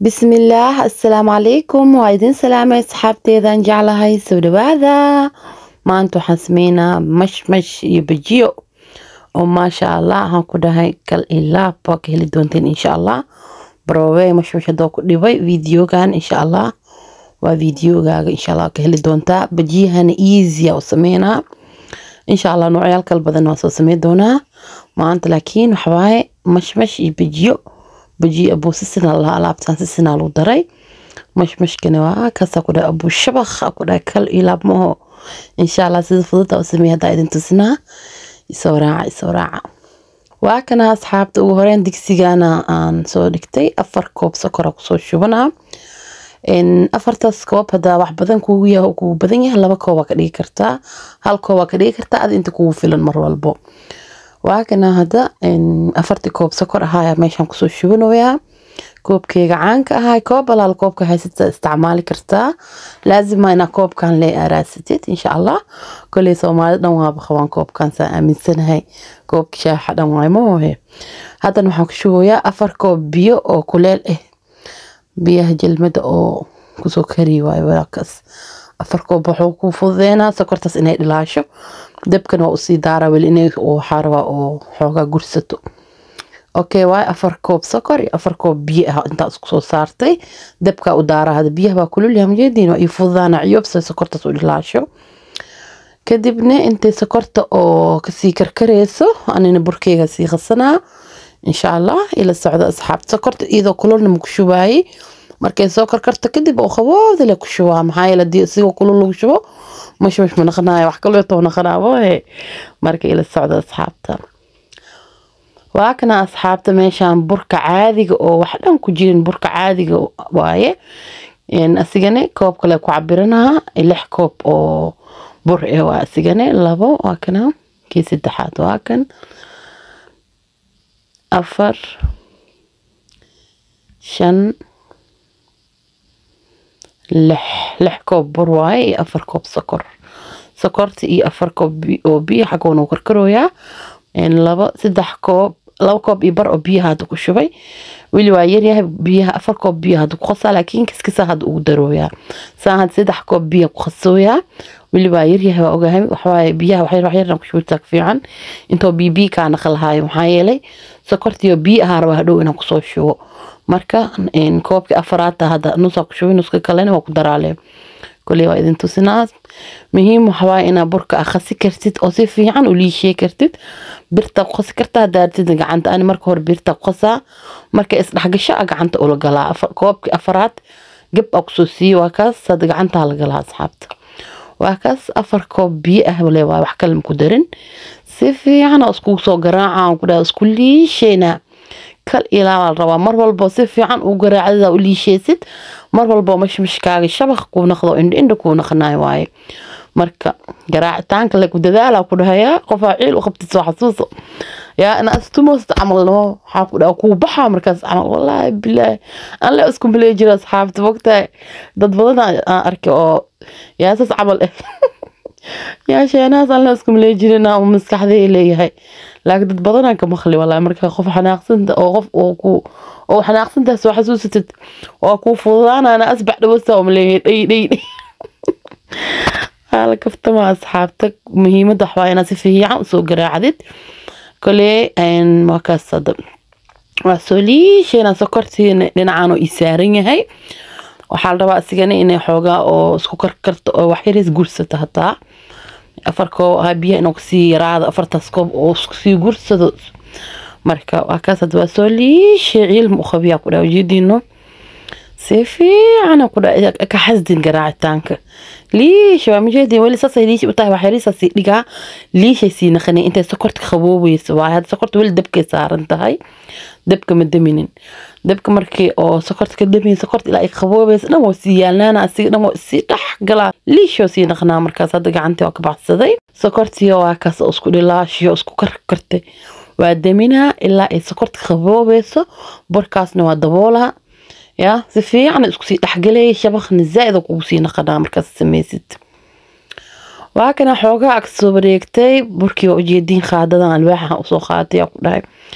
بسم الله السلام عليكم وعيدين سلامة أصحابتي إذا جعلها سودة هذا ما أنتو حسمينا مش يبجيو وما شاء الله هنكو هاي كل إلا باك هلي دونتين إن شاء الله بروي مش هدوك ديبي فيديو كان إن شاء الله وفيديو كان إن شاء الله كهلي دونتا بجيها إيزي وسمينا إن شاء الله نوعي الكلب واسو سمي دونا ما أنت لكن وحواي مش يبجيو بجي أبو سسنا الله لابتان سسنا لو دري مش كنوا كسا كده أبو شبخ كده كل إلاب مو إن شاء الله سيد فضلت أسميها دايدن تسنا يسوراع وكنا أصحاب تقولين ديكسيجانا عن صديقتي أفر كوب سكر وصو شبنا إن أفرت سكوب هذا واحد بدن كوية وكو بدن يهلا بكوا كدي كرتا هالكوا كدي كرتا أذ أنت كوا في المرة البو وكنا هذا إن أفرت كوب سكر هاي ماشان كسو شبنا ويا كوب كيك عنك هاي كوب ولا الكوب كهاي ست استعمال كرتا لازم ما أنا كوب كان لي أراستيت إن شاء الله كل سومال نوها بخوان كوب كان سأمين سنة هاي كوب كشاي حدا معي مو هي هذا نحكي شوية أفر كوب بيو أو كلال بيه جلمد أو كسو كري واي وراكس أفر كوب بحوكو فضينا سكرتس إني دلاشو دبكن وأصي دارا والإني أو حاروا أو حوكا قرستو اوكي واي أفر كوب سكر أفر كوب بيئة انت اسكسو صارتي دبكا ودارا هذا بيئة باكلو اللي هم جيدين ويفضانا عيوب سكرتا سودلاشو كدبني انت سكرتا او كسي كركريسو أنا نبركيغا سي غسنا إن شاء الله إلى السعودة أصحاب سكرت إذا كلنا مكشوباي markay soo karkarto kadib oo qaboowda la ku shubaa maxaa yeelay hadii sidoo kale lagu shubo مش manaqanayo wax kale oo naqanaabo markay ila socdo asxaabta واكنا أصحابته ماشان بركة عادية أو واحدة كوجين بركة عادية وايه إن أسيجني كوب كله كعبرناها اللي كوب أو برقة وأسيجني لابو واكنا كيس الدحات واكن أفر شن لح كوب برواي أفر كوب سكرت إيه أفر كوب أو بي حكونو كركرويا إن لابو سدح كوب لو كوب يبر أو بيها هادو كشوي ويلي وايريها بيها أفر كوب بيها هادو قصة لكن كسكسة هادو قدرويا ساعة سدح كوب بيها قصويا ويلي وايريها وأوجهم وحواي بيها وحير نكشوي تكفيعا انتو بي كان خلهاي وحايلي سكرتيو بيها هارو هادو إنو قصو شو marka in koobka afraad hada nus ku shubin nus kale waa ku daraalay kulli waa idin tusinaad muhiim waxa ina burka akhasi kartid oo si fiican u liishay kartid birta qasi kartaa daartid gacanta aan marka hor birta qasa marka isdhaxgasho gacanta oo la galaa koobka afraad gab oo soo sii waa kaas sad gacanta la galaa asxaabta waa kaas afar koob biyo ah wala wax kale ku darin si fiican oo isku soo garaaca ku daa isku liishayna كل إلى الروا مر والبوصيف عن وجرى عذا ولي شيست مر والبو مش كاغي شبخ كون خذوا إن كون خناي واي مركا جراع تانك لك ودذالة وكلها يا قفاعيل وخبت حسوسه يا أنا أستموس عمل له حاكل أو كوبحة مركز عمل والله بالله أنا لا أسكن بالله جرى أصحاب وقتها ضد بضنا أركو يا أساس عمل يا شيء ناس أنا أسكن بالله جرينا ومسكح ذي اللي هي لكن dad badan aan kama khali walaal marka qof xanaaqsan oo qof oo xanaaqsan taas waxa suusatid oo ku fududaan ana asbax dhawsta oo leeyahay dhay hala kaftama asxaabtak muhiimada waxa ina si fiican soo garaacdid kale aan ma ka sadab waa soo sheena sokortiin dhinacaan oo isaaran yahay waxa la rabaa asigana inay xoogaa oo isku karkarto oo wax yar is guursata hataa أفركو هابيه إنه كسي راد أفرتسكوب أو كسي قرصة مركا وكاسد وسولي شعيل مخبيا كده وجدي إنه سيفي أنا كده كحزدين قراءة تانك ليش ومجدي ولي ساسي ليش بتاعي وحيري ساسي لقى ليش يسينا خني أنت سكرت خبوبي سواء هذا سكرت ولد دبك صار أنت هاي دبك مدمنين دبك مركي أو سكرت كدمين سكرت إلى خبوبي نمو سيالنا أنا أسي نمو سيح قلا ليش يسينا خنا مركز صدق عنتي وكبعت صدي سكرت يا كاس أسكو لاش يا أسكو كركرتي وقدمينها إلا سكرت خبوبي بركاس نوا دبولها يا سفي عن اسكسي دحقلي شبخ نزايد وكوسينا قدا مركز سميست وهكذا حوغا اكسو بريكتي بركي وجيدين خاددان الواحة وسو خاتي وكداي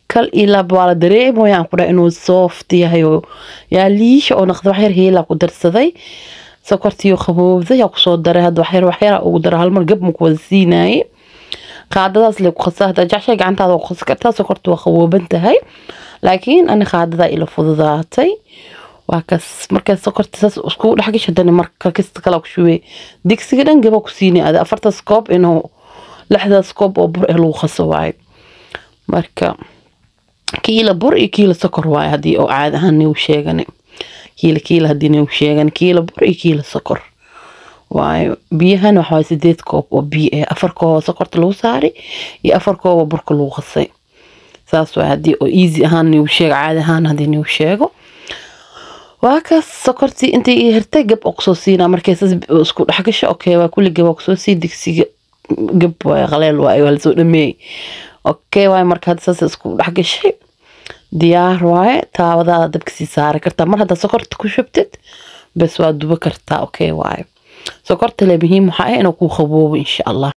kal ila baa dareemayaan ku dhahay inuu soft yahay oo yaa liish oo naqdo wax yar heela ku darsaday sokortiyo qaboobday yaa ku soo daray hadda wax yar ugu daray hal mar gab ma ku wada siinay qaadadaas le ku khasahda jacashay gacantaada ku khas kartaa sokortu waa qabooban tahay laakiin ana qaadada ila fududaatay waa kas marka sokorta saas isku dhaxgasho dan marka kasta kala ku shubay digsiga dhan gaba ku siinay ada 4 scoop inuu 6 scoop oo bur lagu khaso waay marka kiilo bur iyo kiilo sokor waay hadii oo caad ahaan uu sheegane kiilo hadii uu sheegan kiilo bur iyo kiilo sokor waay biyahan waxa 8 koob oo biyo 4 koob sokorta lagu saari iyo 4 koob burka lagu khasay saas waa hadii oo easy ahaan uu sheeg caad ahaan hadii uu sheego واكا سكرتي انتي هرتي قب اقصو سينا مركز اسكو دحقش اوكي waa kulli qab اقصو سي دكسي قب غليل واي wala soo dhamey اوكي واي marka hada saas isku dhaxgashay diyaar waay taawada dabkisi saar karta mar hada sokorta ku shubtid bas waa duba karta اوكي waay sokorta la muhiim waxa ay inuu ku qaboobo insha Allah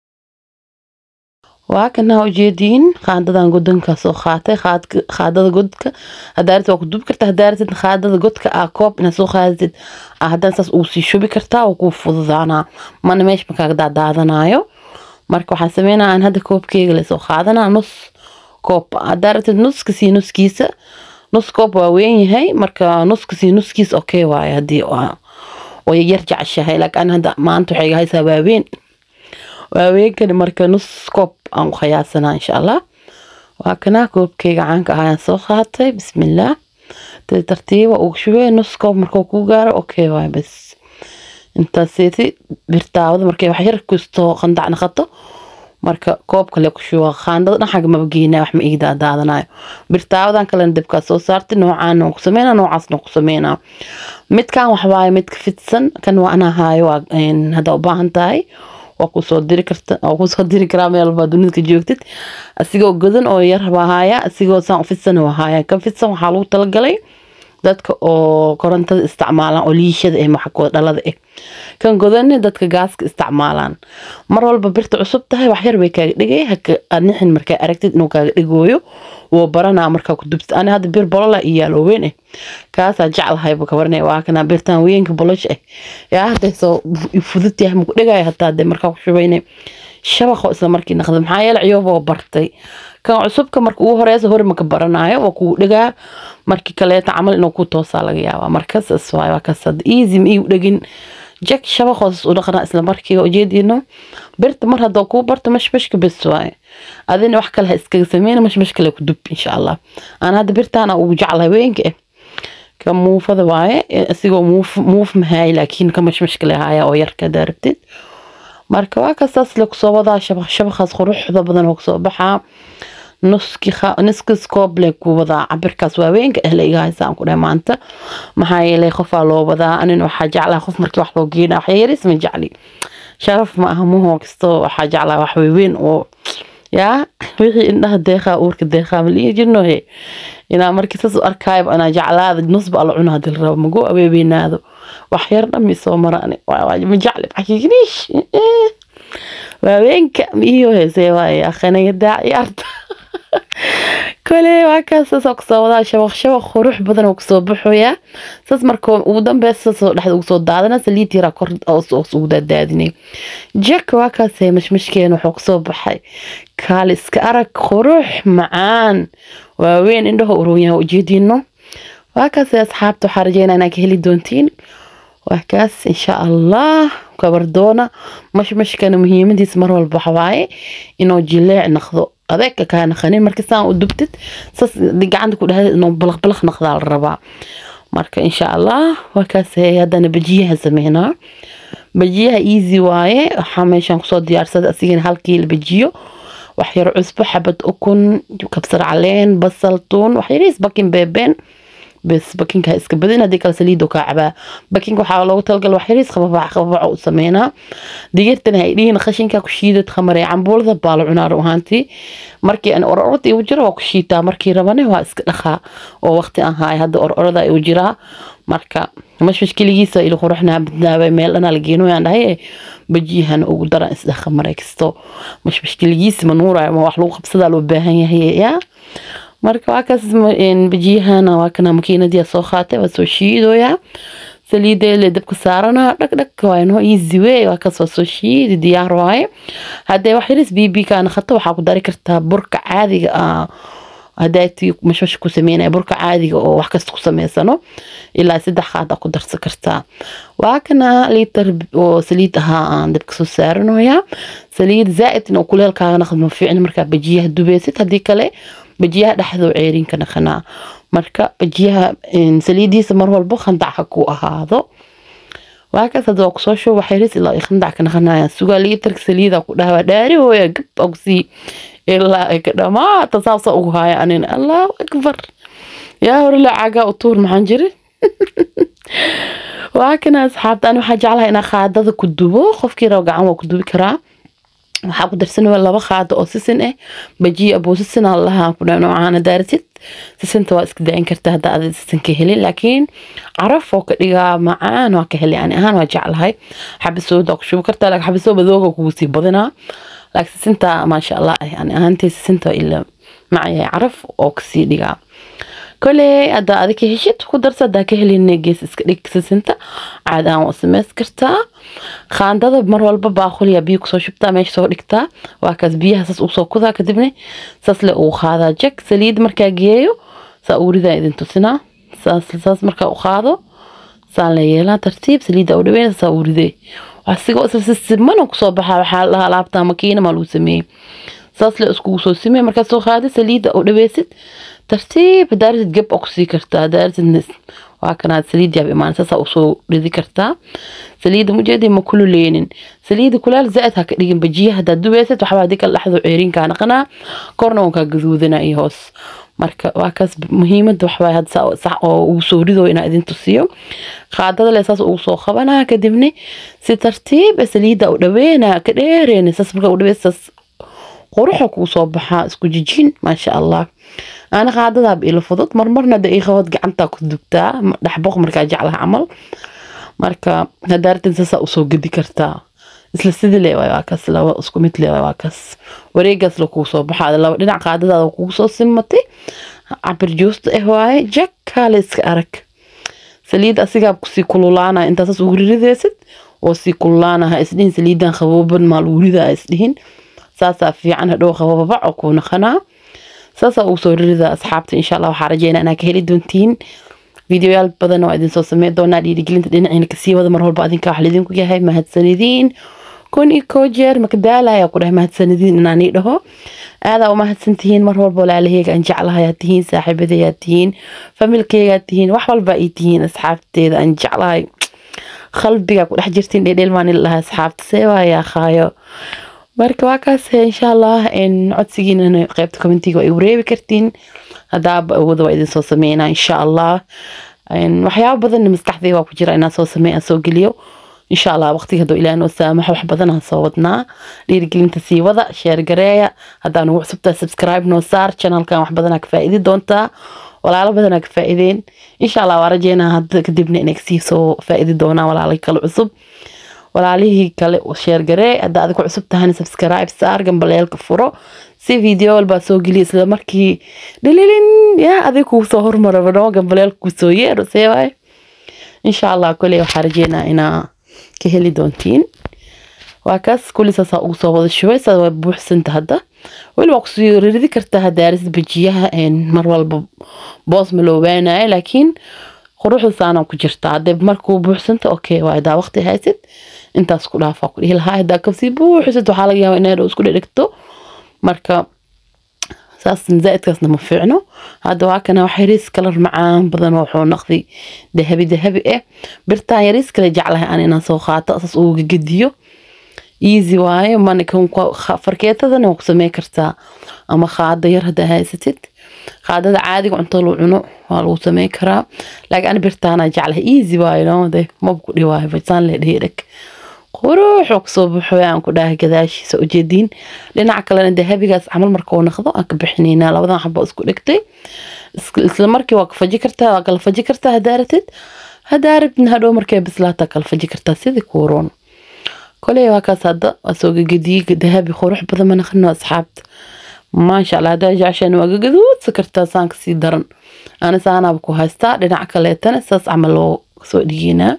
واكنا وجدين خاندان قدنك سو خاتي خادد قدك هدارت وكو دوب كرتا هدارت خادد قدك اكوب نسو خادد هدان ساس اوسي شوبي كرتا وكو فضانا ما نميش مكاك دادانايو marka waxaan sameynaa aan hada koobkeyga la soo qaadanaa nus koob hadaarت nus kasi nuskiisa nus koob waa weyn yahay marka nus kasi nuskiisa okay waay hadii oo yar jeceshahay laakiin hada maanta waxay haysaa waaweyn waaweyn marka nus koob aan qiyaasana insha Allah waa kana koobkeyga caanka ah aan soo qaatay bismillah tartiib oo shubay nus koob marka ku gaaro okay waay bas inta seeti birtaawada markay wax yar kusto qandacna qato marka koobka la ku shuwa qaandada xaq ma bageena wax ma igda daadanayo birtaawadan kala dibka soo saartay noocaan oo ku sameeyna noocaas ku sameeyna midkan wax waay mid ka fidsan kan waa ana haayo hada u baahan tahay وكو soo diri karta oo ku soo diri kara meel baad dunida joogtid asigoo godan oo yar baahaya asigoo saan fidsan waahaya kan fidsan waxa lagu talagalay dadka oo korontada isticmaalaan oo liishada ee maxaa dhalada kan godan dadka gaaska isticmaalaan mar walba birta cusub tahay wax yar way kaaga dhigay anixin markay aragtid inuu kaaga dhigooyo oo barana marka ku dubtid ana hada bir bolola iyo weyn kaas jeclahay ka warnay waa kana birtan weynka bolosh yaa hada soo fudud yahay ma ku dhigay hataa marka ku shubaynay shabaqo isla markii naqdo maxaa yeelay ciyoobo bartay kan cusubka marka uu horeeyay hore ma ka baranayo waa ku dhigaa markii kale tacamal inuu ku toosa laga yaabaa markaas iswaay waa kasad easy ma ii dhigin jak shabaqos u dhaqana isla markii oo jeedino birta mar hada ku barto mashmashka bas waay adina wax kale iska sameeyna mashmashka la ku dub insha Allah ana hada birtaana ugu jeclahay weynka ka muufada waay asigoo muuf mahay laakiin ka mashmashka lahaaya oo yar ka darabtid marka waa kasaas la ku soo wadaa shabaqas quruxda badan oo soo baxa nuski scoop le ku wada cabirkaas waaweynka la iga haysaan ku dhamaanta maxaa yeelay qof loo wadaa anin waxa jeclaa qof markii wax loo geeyna wax yar isma jecli sharaf ma aha muhu kasto waxa jeclaa wax weyn oo yaa wixii indhaha deeqa uurka deeqa mali jirno ina markii saas arkayb ana jeclaada nusba la cunaa dil rabo mago abeebinaado wax yar dhami soo maraan waa ma jecli xaqiiqnish waaweynka iyo heesay waa akhanay daaciyarta كله وكاس سوق شبق خروح بدن وكسو بحويا ساس مركو ودن بس دحد وكسو دادنا سليتي را كورد او سوق دادني جاك وكاس مش كانوا حقسو بحي كالس كارك خروح معان وين عنده رويا وجدينو وكاس اصحابته حرجينا انا كهلي دونتين وكاس ان شاء الله كبردونا مش كان مهم دي مر والبحواي انه جليع ناخذو هذاك كان خنين مركزان ودبتت ساس دي عندك وده انه بلخ ناخذها الربع marka insha Allah wakaas hadana bajiyaha sameeyna bajiyaha easy waaye waxa meeshan ku soo diyaarsaday asigina hal kiilo bajiyo wax yar cusbo xabad ukun kabsar caleen basal toon wax yar bakin beeben bas bakinka iska badina kala saliido ka caba bakinka waxa loogu talgal wax yar qababac u sameeyna digirtana ay dhiin qashinka ku shiidad khamare cambuulada baal cunaar ahaanti markii aan ororada u jiro ku shiita markii rabane waa iska dhaqa oo waqti aan haay hada ororada u jira marka mashkiligiisa ila quruxna badnaabay meel ana la geeno aan dhahay bajiyahan ugu daran isda khamare kisto mashkiligiisa manuura ma wax lagu qabsada loo baahan yahay ya marka waa kaas bajiyahana waa kana makiinadii soo qaatay waa soo shiidooya saliidda la dabka saarana dhag dhag waa inoo easy way waa kaas soo shiidi diyaar waaye hadee wax yaris bibi kana khato waxa ku dari kartaa burka caadiga ah هدايتي مش كوسمينا بركة عادي أو وحكست كوسميسانو إلا سيدا خاطة قدر سكرتا وكنا ليتر وسليتها عند بكسو سعرنو هي سليد زائد إنه كل هالكا ناخذ مفيعنا مركا بجيها الدبيسيت هديك لي بجيها لحظة عيرين كنا خنا مركا بجيها إن سليدي سمر والبخ ندع حكو هذا وهكذا دوق صوشو وحيرس إلا يخندع كنا خنا سوغا ليتر سليدا كلها داري ويقب أوكسي إلا كده ما تصاصوا هاي أنا الله أكبر يا ورلا عجا وطول محنجري وهكذا أصحابي أنا حاجة على هنا خادة كدوبو خوف كي رجع عمو كدوبي كرا وحاب درسن ولا بخاد أو سسن بجي أبو سسن الله كنا معانا دارست سسن تواس كده إن كرت هذا سسن كهلي لكن عرفوا كده معانا وكهلي يعني أنا وجع هاي حبسوا دوك شو كرت لك حبسوا بذوق وكوسي بدنا لكن سنتا ما شاء الله يعني أنت سنتا إلا معي عرف أوكسي ديها كله أدا أذيك هشيت قدر صدق هلي النجس إسكريك سنتا عاد أنا وسمس كرتا خان ده بمرة البابا خلي أبيك صو شبتا ماشي صو ركتا وهكذا بيها ساس أوصو كذا كدبني ساس لأوخ هذا جك سليد مركا جيو سأوري ذا إذا تسنا ساس مركا أخاذه سان ليلا ترتيب سليد أو دوين سأوري ذا وحسيقو أساس السمانو كصوبها وحالها لابتا ماكينة مالو سمي ساس لأسكو سو سمي مركا سو خادي سليد أو دويست ترتيب دارت تجيب أكسي كرتا دارت النسم وهكذا سليد يا بإمان ساسا أوصو رذي كرتا سليد مجدي ما كله لينين سليد كلال زائد هكا ليجن بجيه هدا دويست وحبا ديك اللحظة عيرين كان قنا كورنا وكا جذوذنا إيهوس marka waa kaas muhiimada wax way had sax oo soo rido ina idin tusiyo qaadada la asaas uu soo qabanaa kadibna si tartiib saliida u dhaweena ka dheereen asaas marka u dhaweysas quruxo ku soo baxa isku jijin ma sha Allah ana qaadada bil fudud marmarna daqiiqad gacanta ku dubtaa dhaxboq marka jeclaha amal marka hadaartin saasa u soo gadi kartaa isla sidii leeyahay waa kaas laba isku mid leeyahay waa kaas wareegas la ku soo baxay laba dhinac qaadada ku soo simatay cabir joost waaye jack kaalis arag saliid asiga ku si kululaana intaas ugu ridaysid oo si kululaana ha isdin saliidan qabooban maal urida isdin saasa fiican hadoo qabooba oo ku naqana saasa u soo rida asxaabta insha Allah waxa rajeynaa inaa ka heli doontiin فيديوهات بدنا وعدين سو سميت دونا دي قلت دينا إنك سيوا ذا مرهول بعدين كحليدين كوجا هاي ما هتسندين كون إيكوجر مكدالة يا كله ما هتسندين إن عني له هذا وما هتسنتين مرهول بولا عليه هيك أن جعلها ياتين صاحب ذي ياتين فملكي ياتين وحول بقيتين أصحابتي إذا أن جعلها قلبي أقول حجرتين ديل ما نلها أصحابتي سوا يا خايو marka waa kaas insha Allah in codsigiina qaybta commentiga ay wareebi kartiin hadaaba wada waa idin soo sameeyna insha Allah in waxyaabo badan maskaxdayda waa ku jira inaan soo sameeyo soo geliyo insha Allah waqtiga hadoo Ilaahay noo saamaxo wax badan aan soo wadnaa dhiirigelinta sii wada share gareeya hadaan ugu cusubtaa subscribe noo saar channelkan wax badan ka faa'iidi doontaa walaalo badan ka faa'iideen insha Allah waa rajeynaa hadda kadibna inay sii soo faa'iidi doonaa walaalo kale cusub walaalihii kale oo share garee hadda aad ku cusub tahay subscribe saar gambaleelka furo si video walba soo geliyo isla markii dhililin ya adigu soo hormarado gambaleelka ku soo yeero seeway insha Allah kulli waxa rajeynaa ina ka heli doontiin waa kaas kulli saasa ugu soo wada shubay saa buuxsanta hadda wali waqti soo ridi kartaa daaris bijiyaha in mar walba boos ma loo weenaay laakiin quruxda saana ku jirta hadda markuu buuxsanta okay waa ida waqti haysid intaas ku dhaafa ku ilaha hada ka si buuxsad waxa laga yaabaa inaad isku dhigto marka saas zaadkaasna ma fiicno hada waa kana wax yariis kala macaan badan oo wuxuu noqday dahabi birtaan yariis kala jeclahay aan inaan soo qaato asas uu gadiyo easy waaye man kan farkeetadana ku sameey kartaa ama qaada yar hada haysatid qaadada caadiga cunto loo cuno waa lagu sameey karaa laakiin aan birtaana jeclahay easy waaye noode ma ku dhiwaayo fitaan leeyahay quruux oo soo buuxayaan ku dhaah gadaashiisa u jeedin dhinaca kale dahabigaas amal marka uu noqdo aan ka bixinayna labadan xabo isku dhigtay isla markii waa ka faji kartaa waa kala faji kartaa hadaaribna hadhow markay bislaata kala faji kartaa sidii kuuroon kolay waa kaas hadda soo gadiig dahabi qurux badan ma naqno asxaabta ما شاء الله هذا عشان وقدود سكرتها سانك سيدرن أنا سانا بكو هستا لنا كليتنا ساس عملوا سودينا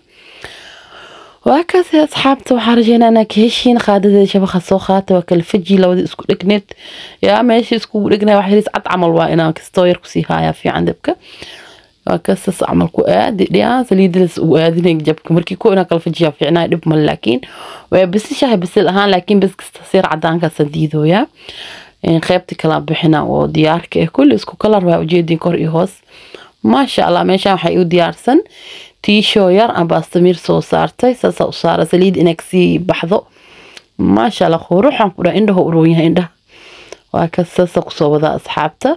وهكذا يا أصحابتي وحرجينا أنا كهشين خادة شبخ السوخات وكل فجي لو اسكو لكنت يا ماشي اسكو لكنا واحد يسعد عمل وانا كستوير كسي هاي في عندك وهكذا ساس عمل كو يا سليدلس وادين جبك مركي كو انا كل فجي في عنا دب ملاكين وبس شاي بس الهان لكن بس كستصير عدان كسديدو يا إن خيبتي كلا بحنا وديارك كل اسكو كلر وجيدين كور هوس ما شاء الله ماشي حيو ديارسن تي شوير أنا بستمر صارتي ساسا صار سليد إنك سي بحظو ما شاء الله خروح عم كنا عنده رويه عنده وكساسا قصوا ذا أصحابته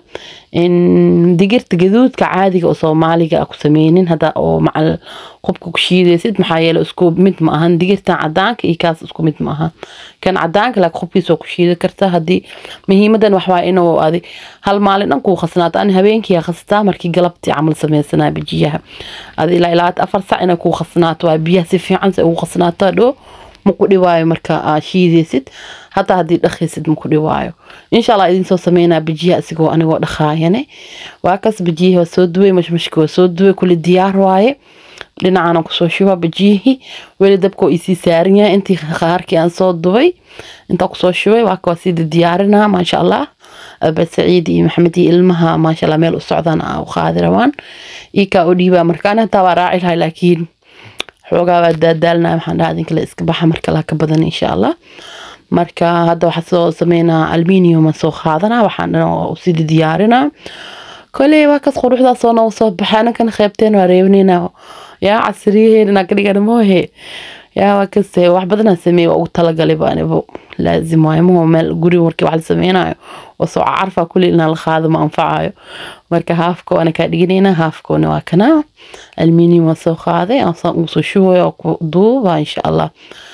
إن دقرت جذود كعادي قصوا مالك أكو سمينين هذا أو مع الخبك كشيء سيد محايل أسكوب مت معهن دقرت عدانك إيكاس أسكوب مت معهن كان عدانك لك خبك سو كشيء ذكرتها هدي مهمة وحوا إنه هذه هالمال نكو خصنات أنا هبينك يا خصتا مركي قلبتي عمل سمين سنة بيجيها هذه لا أفر ساعة إنه كو خصنات وبيها سفي عن سو خصنات دو مكودي وايو مركا شيء ست حتى هذه الأخيسد مكودي وايو إن شاء الله إذن سو سمينا بيجيها أسيقو أنا قد خاينة واكس بيجيه وسودوي مشكو سودوي كل الديار واي لنا عنا كسو شوها بيجيه ويلي دبكو إيسي سارنيا انتي خاركي أن صودوي انتا كسو شوي واكو سيد ديارنا ما شاء الله بس سعيدي محمدي إلمها ما شاء الله ميل السعودان أو خادروان إيكا أوديبا مركانا تاوا راعي لها لكن حوغا دالنا محان هادين كلا إسكباحة مركا لها كبضن إن شاء الله marka hadda waxa soo sameynaa aluminium soo qaadana waxaan u sii diyaarina kale waa kas quruxda soo baxana kan qaybteen waa reebnina yaa casriyeena ka dhigan moohe yaa waa kas wax badan sameey oo tala galay baanibo laazim waa inuu meel guri warkii wax la sameynayo oo soo arfa kulli in la qaado ma anfacayo marka haafko ana ka dhiginayna haafko waa kana aluminium soo qaaday aan soo shubayo duuba insha Allah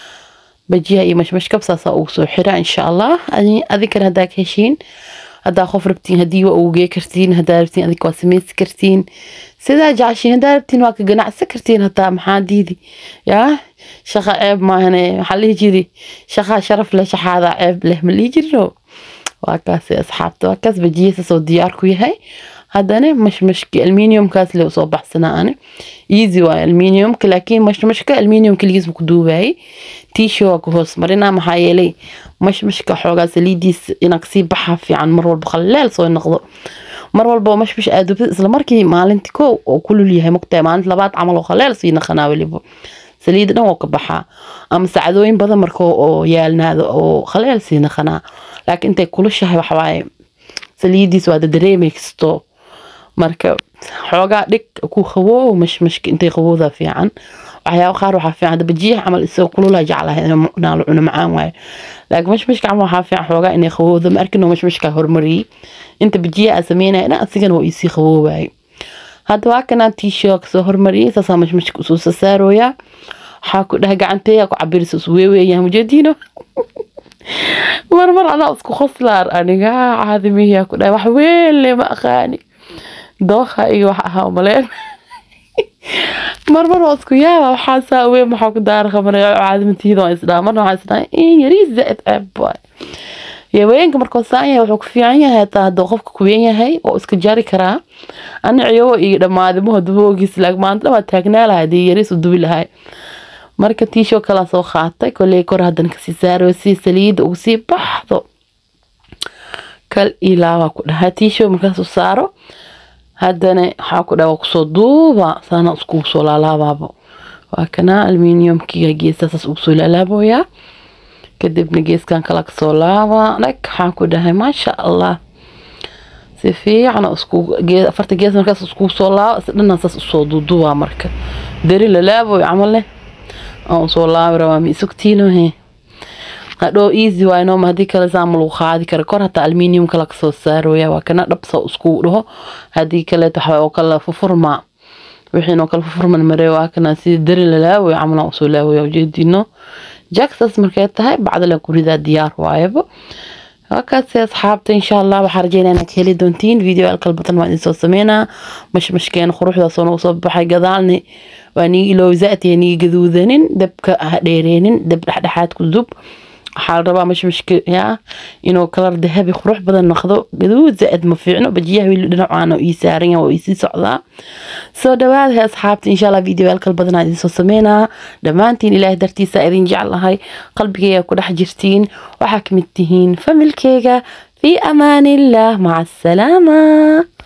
بجيها مش كبسة أوصو حرا إن شاء الله أني أذكر هداك هشين هدا خوف ربتين هدي وأوجي كرتين هدا ربتين أذيك واسميت كرتين سيدا جاشين هدا ربتين واك جناع سكرتين هدا محاديدي يا شخا عيب ما هنا حليه جدي شخا شرف له شخا هذا عيب له ملي جرو واكاس أصحابته واكاس بجيه سو ديار كوي هاي هذا مش ألمنيوم كاس اللي أصاب بحسنا أنا يزي والألمنيوم لكن مش كألمنيوم كل جزء كدوبي تيشو كهوس مرينا محايلي مش كحوجة سليديس ينقصي بحف عن مرور بخلال صو النقض مرور بو مش قادو بس المركي مالنتكو وكل اللي هي مقتنع أنت لبعض عملوا خلال صينا خناولي بو سليدنا وكبحها أم ساعدوين بدل مركو أو يالنا أو خلال صينا خنا لكن أنت كل شيء وحواي سليديس وهذا دريمكستو marka xoogaa dhig ku qabow mashmashka intay qabowda fiican waxyaabo qaar waxa fiican bajiyaha amal isoo kulula jeclahay inaan la cuno macaan waay laakiin mashmashka amal waxa fiican xoogaa inay qabowda ma arkino mashmashka hormari inta bajiyaha sameeyna asigan oo isi qaboway hadda waa kana t-shirt soo hormari saasa mashmashka soo saarooya waxa ku dhahay gacanteeya ku cabirso weeweeyaan mujeedino mar ana isku khoslaar aniga caadimiya ku dhahay wax weel ma aqaani دوخة إيوه هاوملين مرمر واسكو يا وحاسة وين محاك دار خبر عادم تيدو إسلام مرة حاسة إيه يريد زائد عباي يا وين كمركو سايا وحوك في عينها هتا دوخفك كوينيا هاي واسكو جاري كرا أنا عيو إيه لما هذا مو دبوغي سلاك ما أنت لما تاقنا لها دي يريد ودوبي لهاي مركا تيشو كلا سو خاطي كولي كور هادا نكسي سار وسي سليد وسي بحثو كال إلاوا كلها تيشو مركاسو سارو هادنا حاكو دا وكسو دوبا سانا اسكو سو لالابابو وكنا المينيوم كي جيسا اسكو لالابو يا كدبنا جيس كان كلاك سو لابا لك حاكو دا ما شاء الله سيفي انا اسكو فرت جيس مركز اسكو سو لا سدنا ساس سو دوبا مركا دري لالابو يعمل له او سو لابا روامي سكتينو هي هادو ايزي واينو ما هدي كلا زعمل وخادي كلا كور حتى ألمنيوم كلا كسو سارويا وكنا دبسو اسكو دهو هدي كلا تحوا وكلا ففرما وحين وكلا ففرما المريوا كنا سي دري للاوي عملنا وصولاوي وجدينو جاكسس مركات هاي بعد لا كوريدا ديار وايبو هكذا أصحابتي إن شاء الله وحرجينا أنا كهلي دونتين فيديو القلبطن ما نسوا سمينا مش كان خروج ذا صنو صب حاجة قذالني واني لو زأت يعني جذوذنين دبك ديرينين دب حد كذوب حال ربا مش مشكلة يا إنه كلر ذهبي خروح بدل ناخذه قدود زائد مفيعنه بجيه ويلو عنه يسارين ويسي صعدا سو دواد هي أصحابتي إن شاء الله فيديو هالكل بدنا دي سمينا دمانتين إلى درتي سائرين جعل هاي قلبي كل حجرتين وحكمتهين فملكيجا في أمان الله مع السلامة.